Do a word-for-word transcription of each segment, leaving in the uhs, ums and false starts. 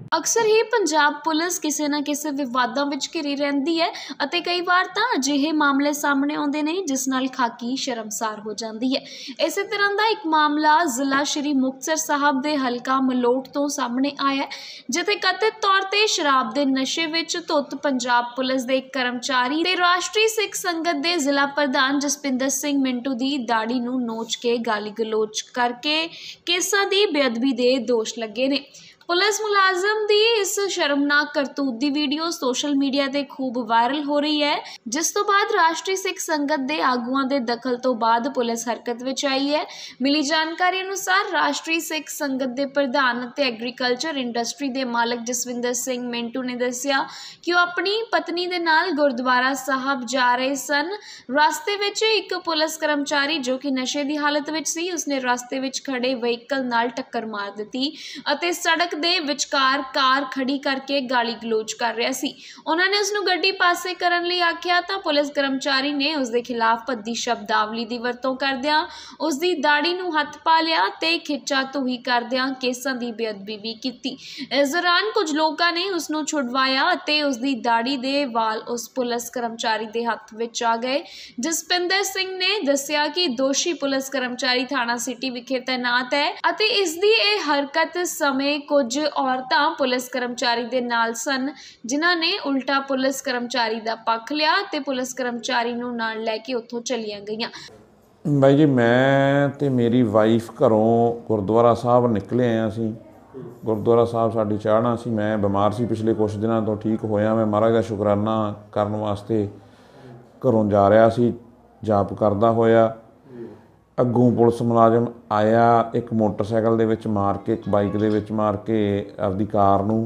अक्सर ही पंजाब पुलिस किसी ना किसी विवादों विच घिरी रहिंदी है अते कई बार तां अजिहे मामले सामने आउंदे ने जिस नाल खाकी शर्मसार हो जाती है। इस तरह का एक मामला जिला श्री मुक्तसर साहब के हलका मलोट तो सामने आया है, जिथे कथित तौर पर शराब के नशे विच धुत पंजाब पुलिस के एक कर्मचारी ते राष्ट्रीय सिख संगत के जिला प्रधान जसपिंदर सिंह मिंटू की दाड़ी नूं नोच के गाली गलोच करके केसां की बेअदबी के दोष लगे ने। पुलिस मुलाजम की इस शर्मनाक करतूत की वीडियो सोशल मीडिया ते खूब वायरल हो रही है, जिस तो बाद राष्ट्रीय सिख संगत के आगुआं के दखल तो बाद पुलिस हरकत विच आई है। मिली जानकारी अनुसार राष्ट्रीय सिख संगत के प्रधान ते एग्रीकल्चर इंडस्ट्री के मालक जसविंदर सिंह मिंटू ने दस्सिया कि वह अपनी पत्नी के नाल गुरुद्वारा साहब जा रहे सन। रास्ते विच एक पुलिस कर्मचारी जो कि नशे की हालत विच सी, उसने रास्ते विच खड़े व्हीकल नाल टक्कर मार दी अते सड़क दे विचकार कार खड़ी करके गाली गलोच कर रहा सी। उन्होंने उसनूं गड्डी पासे करन लई आख्या तां पुलिस कर्मचारी ने उसके खिलाफ भद्दी शब्दावली की वरतों करदिआं उसकी दाड़ी नूं हथ पा लिया ते खिच्चा तुही करदिआं केसां की बेअदबी भी कीती। इस दौरान कुछ लोगों ने उसनूं छुड़वाया ते उसकी दाड़ी दे वाल उस पुलिस कर्मचारी के हथ विच आ गए। जसपिंदर सिंह ने दस्सिया कि दोषी पुलिस कर्मचारी थाणा सिटी विखे तैनात है अते इसदी इह हरकत समय कुछ औरतां पुलिस कर्मचारी दे नाल सन, जिन्हां ने उल्टा पुलिस कर्मचारी दा पक्ष लिया ते पुलिस कर्मचारी नूं नाल लैके उत्थों चलियां गईयां। बाई जी मैं ते मेरी वाइफ घरों गुरुद्वारा साहब निकले आए असीं। गुरुद्वारा साहब साडी चाहना सी। मैं बीमार सी पिछले कुछ दिनों तो, ठीक होया। मैं महाराज दा शुकराना करन वास्ते घरों जा रहा सी, जाप करदा होया। अगों पुलिस मुलाजम आया, एक मोटरसाइकिल दे विच मार के, एक बाइक दे विच मार के आपदी कार नूं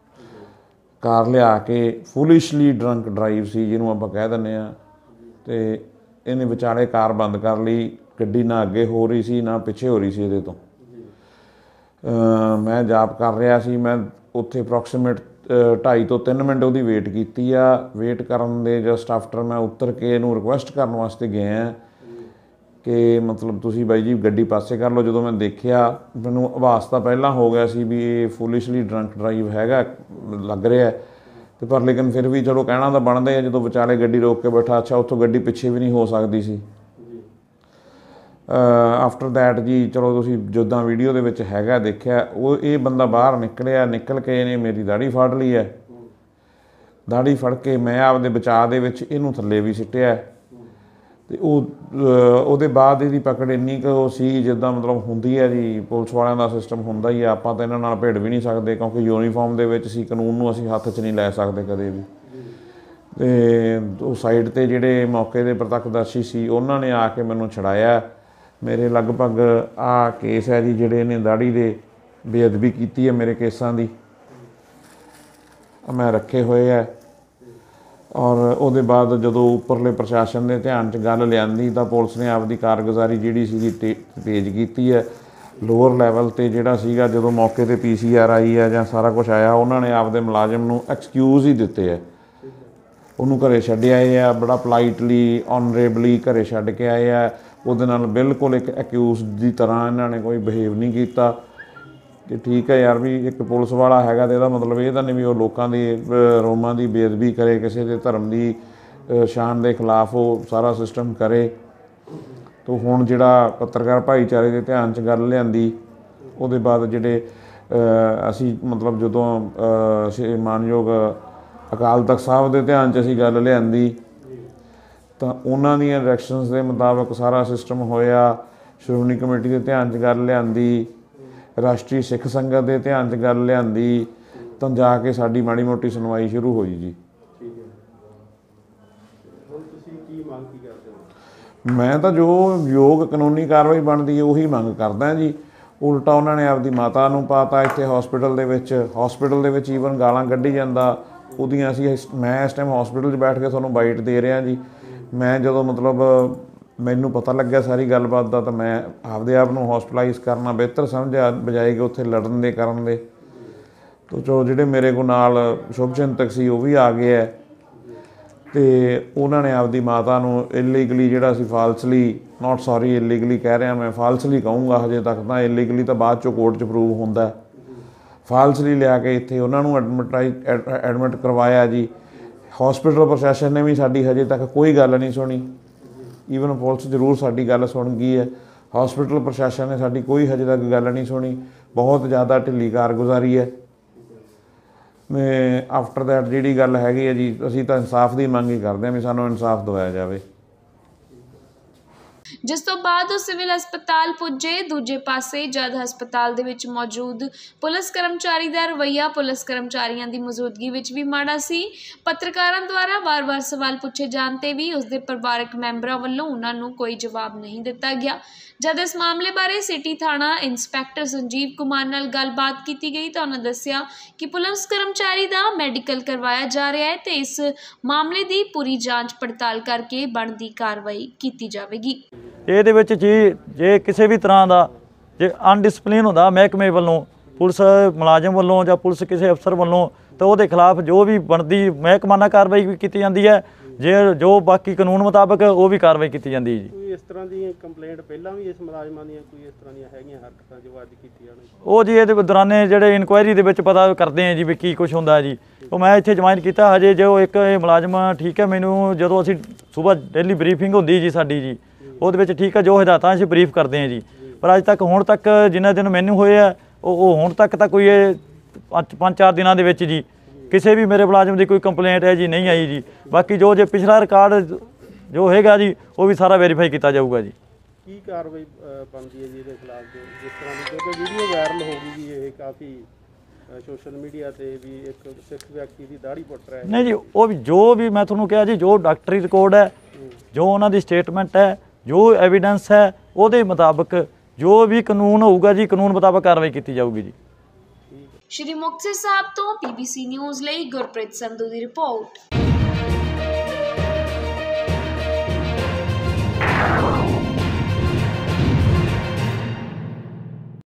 कार लिया के फुलिशली ड्रंक ड्राइव सी जिन्हों आपां कह दिंदे आ, ते इहने विचाले कार बंद कर लई। गड्डी ना अगे हो रही सी ना पिछे हो रही सी इहदे तो। मैं जाप कर रहा सी। मैं उत्थे अप्रोक्सीमेट ढाई तो तीन मिनट उहदी वेट कीती आ। वेट करन दे जस्ट आफ्टर मैं उतर के इहनूं रिक्वेस्ट करन वास्ते गया कि मतलब तुसी बाई जी गड्डी पासे कर लो। जो मैं देखिया मैनूं आभास तां पहलां हो गया सी भी ये फुलिशली ड्रंक ड्राइव हैगा लग रहा है, तो पर लेकिन फिर भी चलो कहना तो बनता है। जो विचाले गड्डी रोक के बैठा, अच्छा उत्थों गड्डी पिछे भी नहीं हो सकती सी। आफ्टर दैट जी चलो तुसी जिद्दां वीडियो दे विच हैगा देखिया, वो ये बंदा बाहर निकलिया, निकल के इहने मेरी दाड़ी फड़ ली है। दाड़ी फड़ के मैं आपदे बचाव दे विच इहनूं थल्ले भी सिੱਟਿਆ ਤੇ ਉਹ ਉਹਦੇ ਬਾਅਦ ਇਹਦੀ ਪਕੜ ਇੰਨੀ ਕੁ ਸੀ ਜਿੱਦਾਂ ਮਤਲਬ ਹੁੰਦੀ ਹੈ ਜੀ, ਪੁਲਿਸ ਵਾਲਿਆਂ ਦਾ ਸਿਸਟਮ ਹੁੰਦਾ ਹੀ ਆ। ਆਪਾਂ ਤਾਂ ਇਹਨਾਂ ਨਾਲ ਭਿੜ ਵੀ ਨਹੀਂ ਸਕਦੇ ਕਿਉਂਕਿ ਯੂਨੀਫਾਰਮ ਦੇ ਵਿੱਚ ਸੀ, ਕਾਨੂੰਨ ਨੂੰ ਅਸੀਂ ਹੱਥ 'ਚ ਨਹੀਂ ਲੈ ਸਕਦੇ ਕਦੇ ਵੀ। ਅਤੇ ਉਹ ਸਾਈਡ 'ਤੇ ਜਿਹੜੇ ਮੌਕੇ ਦੇ ਪ੍ਰਤੱਖਦਰਸ਼ੀ ਸੀ ਉਹਨਾਂ ਨੇ ਆ ਕੇ ਮੈਨੂੰ ਛੁਡਾਇਆ। ਮੇਰੇ ਲਗਭਗ ਆਹ ਕੇਸ ਹੈ ਜੀ ਜਿਹੜੇ ਇਹਨੇ ਦਾੜੀ ਦੇ ਬੇਅਦਬੀ ਕੀਤੀ ਹੈ, ਮੇਰੇ ਕੇਸਾਂ ਦੀ मैं रखे हुए है। और उसदे बाद जो उपरले प्रशासन के ध्यान च गल लियांदी तो पुलिस ने आपकी कारगुजारी जिहड़ी सी तेज की है। लोअर लैवल ते जिहड़ा सीगा जो मौके ते पी सी आर आई है जां सारा कुछ आया, उन्होंने आपदे मुलाजम नूं एक्सक्यूज़ ही दिते है। उन्होंने घरे छड्ड आए है, बड़ा पोलाइटली ऑनरेबली घरे छड्ड के आए है। उहदे नाल बिल्कुल एक एक्यूज की तरह इन्होंने कोई बिहेव नहीं किया कि ठीक है यार भी एक पुलिस वाला हैगा तो मतलब ये नहीं भी वो लोगों की रोमां की बेअदबी करे, किसी के धर्म की शान के खिलाफ वो सारा सिस्टम करे। तो हुण जिहड़ा पत्रकार भाईचारे के ध्यान च गल लियांदी, उहदे बाद जिहड़े असी मतलब जदों मानयोग अकाल तख्त साहब के ध्यान च असी गल लियांदी तो उन्हां दीआं डायरैक्शनस के मुताबिक सारा सिस्टम होया। श्रोमणी कमेटी के ध्यान च गल लियांदी, राष्ट्रीय सिख संगत के ध्यान च गल लियांदी, तो जाके साडी माड़ी मोटी सुनवाई शुरू हुई जी। मैं तो जो योग कानूनी कार्रवाई बनती है उही मंग करदा जी। उल्टा उन्होंने आपकी माता नूं पाता इत्थे हॉस्पिटल दे विच, हॉस्पिटल दे विच ईवन गालां कड्ढी जांदा उहदियां। असीं मैं इस टाइम हॉस्पिटल च बैठ के तुहानूं बाइट दे रहा जी। मैं जो मतलब मैनू पता लग्या सारी गलबात का तो मैं आपदे आप नूं हॉस्पिटलाइज करना बेहतर समझा बजाए कि उत्थे लड़न दे करन दे। तो जो जिहड़े मेरे को नाल शुभ चिंतक सी वो भी आ गए है तो उन्होंने आपदी माता नूं इलीगली जिहड़ा सी फालसली, नॉट सॉरी इलीगली कह रहा मैं, फालसली कहूँगा, हजे तक तो इलीगली तो बाद चों कोर्ट च प्रूव हुंदा ਫਾਲਸਲੀ ਲਿਆ ਕੇ ਇੱਥੇ ਉਹਨਾਂ ਨੂੰ ਐਡਮਿਟਾਈਜ਼ ਐਡਮਿਟ ਕਰਵਾਇਆ ਜੀ। ਹਸਪੀਟਲ ਪ੍ਰਸ਼ਾਸਨ ਨੇ ਵੀ ਸਾਡੀ ਹਜੇ ਤੱਕ ਕੋਈ ਗੱਲ ਨਹੀਂ ਸੁਣੀ। ਈਵਨ ਪੁਲਿਸ ਜ਼ਰੂਰ ਸਾਡੀ ਗੱਲ ਸੁਣ ਗਈ ਹੈ, ਹਸਪੀਟਲ ਪ੍ਰਸ਼ਾਸਨ ਨੇ ਸਾਡੀ ਕੋਈ ਹਜੇ ਤੱਕ ਗੱਲ ਨਹੀਂ ਸੁਣੀ। ਬਹੁਤ ਜ਼ਿਆਦਾ ਢਿੱਲੀ ਕਾਰਗੁਜ਼ਾਰੀ ਹੈ। ਮੈਂ ਆਫਟਰ ਦੈਟ ਜਿਹੜੀ ਗੱਲ ਹੈਗੀ ਹੈ ਜੀ, ਅਸੀਂ ਤਾਂ ਇਨਸਾਫ ਦੀ ਮੰਗ ਹੀ ਕਰਦੇ ਹਾਂ ਵੀ ਸਾਨੂੰ ਇਨਸਾਫ ਦਿਵਾਇਆ ਜਾਵੇ। ਜਿਸ ਤੋਂ ਬਾਅਦ ਉਹ ਸਿਵਲ ਹਸਪਤਾਲ ਪੁੱਜੇ। ਦੂਜੇ ਪਾਸੇ ਜਦ ਹਸਪਤਾਲ ਦੇ ਵਿੱਚ ਮੌਜੂਦ ਪੁਲਿਸ ਕਰਮਚਾਰੀ ਦਾ ਰਵੱਈਆ ਪੁਲਿਸ ਕਰਮਚਾਰੀਆਂ ਦੀ ਮੌਜੂਦਗੀ ਵਿੱਚ ਵੀ ਮਾੜਾ ਸੀ। ਪੱਤਰਕਾਰਾਂ ਦੁਆਰਾ ਵਾਰ-ਵਾਰ ਸਵਾਲ ਪੁੱਛੇ ਜਾਣ ਤੇ ਵੀ ਉਸਦੇ ਪਰਿਵਾਰਕ ਮੈਂਬਰਾਂ ਵੱਲੋਂ ਉਹਨਾਂ ਨੂੰ ਕੋਈ ਜਵਾਬ ਨਹੀਂ ਦਿੱਤਾ ਗਿਆ। ਜਦ ਇਸ ਮਾਮਲੇ ਬਾਰੇ ਸਿਟੀ ਥਾਣਾ ਇੰਸਪੈਕਟਰ ਸੰਜੀਵ ਕੁਮਾਰ ਨਾਲ ਗੱਲਬਾਤ ਕੀਤੀ ਗਈ ਤਾਂ ਉਹਨਾਂ ਦੱਸਿਆ ਕਿ ਪੁਲਿਸ ਕਰਮਚਾਰੀ ਦਾ ਮੈਡੀਕਲ ਕਰਵਾਇਆ ਜਾ ਰਿਹਾ ਹੈ ਤੇ ਇਸ ਮਾਮਲੇ ਦੀ ਪੂਰੀ ਜਾਂਚ ਪੜਤਾਲ ਕਰਕੇ ਬਣਦੀ ਕਾਰਵਾਈ ਕੀਤੀ ਜਾਵੇਗੀ। ਇਹਦੇ ਵਿੱਚ ਜੀ ਜੇ ਕਿਸੇ ਵੀ ਤਰ੍ਹਾਂ ਦਾ ਜੇ ਅਨਡਿਸਪਲਿਨ ਹੁੰਦਾ ਮਹਿਕਮੇ ਵੱਲੋਂ, ਪੁਲਿਸ ਮੁਲਾਜ਼ਮ ਵੱਲੋਂ ਜਾਂ ਪੁਲਿਸ ਕਿਸੇ ਅਫਸਰ ਵੱਲੋਂ, ਤਾਂ ਉਹਦੇ ਖਿਲਾਫ ਜੋ ਵੀ ਬਣਦੀ ਮਹਿਕਮਾਨਾ ਕਾਰਵਾਈ ਵੀ ਕੀਤੀ ਜਾਂਦੀ ਹੈ। ਜੇ ਜੋ ਬਾਕੀ ਕਾਨੂੰਨ ਮੁਤਾਬਕ ਉਹ ਵੀ ਕਾਰਵਾਈ ਕੀਤੀ ਜਾਂਦੀ ਹੈ ਜੀ। ਕੋਈ ਇਸ ਤਰ੍ਹਾਂ ਦੀ ਕੰਪਲੇਂਟ ਪਹਿਲਾਂ ਵੀ ਇਸ ਮੁਲਾਜ਼ਮਾਂ ਦੀਆਂ ਕੋਈ ਇਸ ਤਰ੍ਹਾਂ ਦੀਆਂ ਹੈਗੀਆਂ ਹਰਕਤਾਂ ਜੋ ਅੱਜ ਕੀਤੀ ਜਾਣ? ਉਹ ਜੀ ਇਹਦੇ ਦੌਰਾਨੇ ਜਿਹੜੇ ਇਨਕੁਆਇਰੀ ਦੇ ਵਿੱਚ ਪਤਾ ਕਰਦੇ ਆ ਜੀ ਵੀ ਕੀ ਕੁਛ ਹੁੰਦਾ ਜੀ। ਉਹ ਮੈਂ ਇੱਥੇ ਜੁਆਇਨ ਕੀਤਾ ਹਜੇ ਜੋ ਇੱਕ ਇਹ ਮੁਲਾਜ਼ਮ ਠੀਕ ਹੈ। ਮੈਨੂੰ ਜਦੋਂ ਅਸੀਂ ਸੁਬਾਹ ਡੇਲੀ ਬਰੀਫਿੰਗ ਹੁੰਦੀ ਜੀ ਸਾਡੀ ਜੀ, ਉਹਦੇ ਵਿੱਚ ਠੀਕ ਹੈ ਜੋ ਹਦਾਇਤਾਂ ਅਸੀਂ ਬਰੀਫ ਕਰਦੇ ਹਾਂ ਜੀ। ਪਰ ਅੱਜ ਤੱਕ ਹੁਣ ਤੱਕ ਜਿੰਨੇ ਦਿਨ ਮੈਨੂੰ ਹੋਏ ਆ ਉਹ ਉਹ ਹੁਣ ਤੱਕ ਤਾਂ ਕੋਈ ਇਹ ਪੰਜ ਪੰਜ ਚਾਰ ਦਿਨਾਂ ਦੇ ਵਿੱਚ ਜੀ ਕਿਸੇ ਵੀ ਮੇਰੇ ਮੁਲਾਜ਼ਮ ਦੀ ਕੋਈ ਕੰਪਲੇਂਟ ਹੈ ਜੀ ਨਹੀਂ ਆਈ ਜੀ। ਬਾਕੀ ਜੋ ਜੇ ਪਿਛਲਾ ਰਿਕਾਰਡ ਜੋ ਹੈਗਾ ਜੀ ਉਹ ਵੀ ਸਾਰਾ ਵੈਰੀਫਾਈ ਕੀਤਾ ਜਾਊਗਾ ਜੀ। ਕੀ ਕਾਰਵਾਈ ਬਣਦੀ ਹੈ ਜੀ ਇਹਦੇ ਖਿਲਾਫ ਜੋ ਜਿਸ ਤਰ੍ਹਾਂ ਦੀ, ਕਿਉਂਕਿ ਵੀਡੀਓ ਵਾਇਰਲ ਹੋ ਗਈ ਜੀ, ਇਹ ਕਾਫੀ ਸੋਸ਼ਲ ਮੀਡੀਆ ਤੇ ਵੀ ਇੱਕ ਸਿੱਖ ਵਿਅਕਤੀ ਦੀ ਦਾੜੀ ਪੁੱਟ ਰਿਹਾ ਹੈ। ਨਹੀਂ ਜੀ, ਉਹ ਵੀ ਜੋ ਵੀ ਮੈਂ ਤੁਹਾਨੂੰ ਕਿਹਾ ਜੀ, ਜੋ ਡਾਕਟਰੀ ਰਿਕਾਰਡ ਹੈ, ਜੋ ਉਹਨਾਂ ਦੀ ਸਟੇਟਮੈਂਟ ਹੈ, ਜੋ ਐਵੀਡੈਂਸ ਹੈ, ਉਹਦੇ ਮੁਤਾਬਕ ਜੋ ਵੀ ਕਾਨੂੰਨ ਹੋਊਗਾ ਜੀ ਕਾਨੂੰਨ ਮੁਤਾਬਕ ਕਾਰਵਾਈ ਕੀਤੀ ਜਾਊਗੀ ਜੀ। ਸ਼੍ਰੀ ਮੁਕਤਸਰ ਸਾਹਿਬ ਤੋਂ ਪੀਬੀਸੀ ਨਿਊਜ਼ ਲਈ ਗੁਰਪ੍ਰੀਤ ਸੰਧੂ ਦੀ ਰਿਪੋਰਟ।